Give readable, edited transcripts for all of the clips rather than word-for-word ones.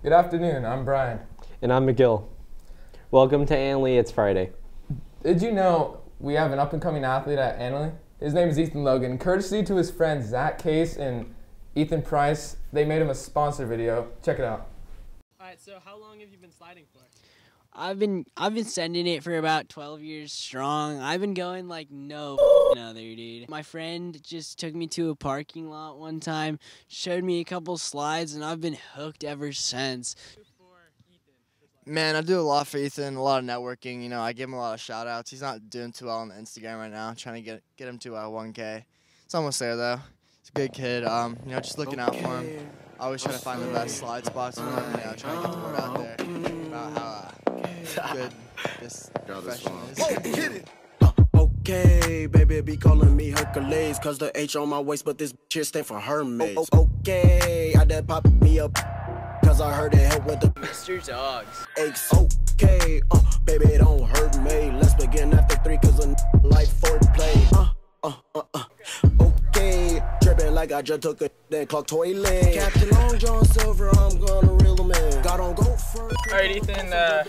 Good afternoon, I'm Brian. And I'm McGill. Welcome to Annalee, It's Friday. Did you know we have an up-and-coming athlete at Annalee? His name is Ethan Logan. Courtesy to his friends Zach Case and Ethan Price, they made him a sponsor video. Check it out. Alright, so how long have you been sliding for? I've been sending it for about 12 years strong. I've been going like no other dude. My friend just took me to a parking lot one time, showed me a couple slides, and I've been hooked ever since. Man, I do a lot for Ethan, a lot of networking. You know, I give him a lot of shout outs. He's not doing too well on the Instagram right now. Trying to get him to 1K. It's almost there though. He's a good kid. You know, just looking out for him. Always trying to find the best slide spots for him. You know, trying to get the word out there about how good this profession is. Okay, baby be calling me Hercules, cause the H on my waist, but this shit stand for Hermes. Okay, I done pop me up, cause I heard it help with the Mr. Dogs. aches. Okay, baby it don't hurt me. Let's begin after 3, cause a like foreplay. Okay, tripping like I just took a that clock toilet. Captain Long John Silver, I'm gonna reel them in. Got on go first. Alright, Ethan, I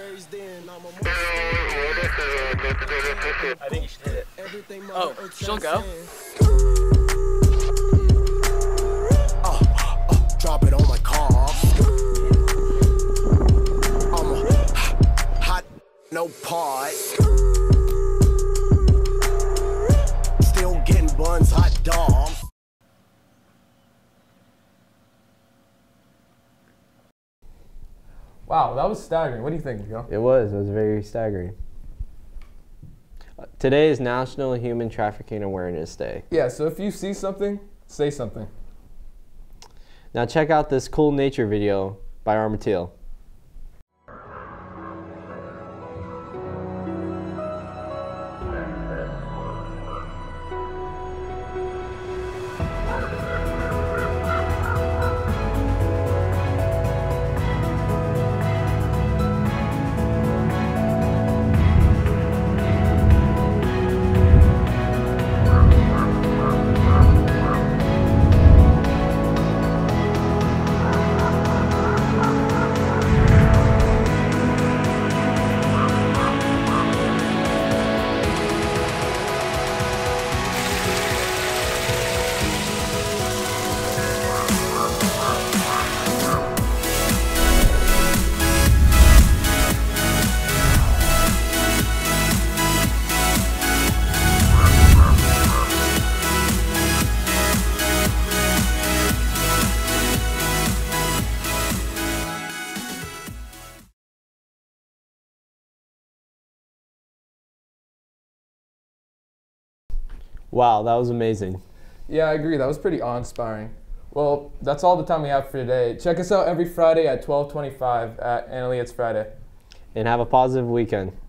think you should hit it. Oh, she'll go? Drop it on my car. I'm a hot, no part. Still getting buns, hot dogs. Wow, that was staggering. What do you think, Miguel? It was very staggering. Today is National Human Trafficking Awareness Day. Yeah, so if you see something, say something. Now check out this cool nature video by Armatil. Wow, that was amazing. Yeah, I agree. That was pretty awe-inspiring. Well, that's all the time we have for today. Check us out every Friday at 12:25 at Annalee, It's Friday. And have a positive weekend.